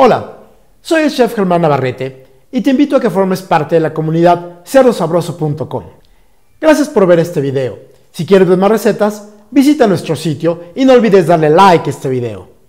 Hola, soy el chef Germán Navarrete y te invito a que formes parte de la comunidad cerdosabroso.com. Gracias por ver este video. Si quieres ver más recetas, visita nuestro sitio y no olvides darle like a este video.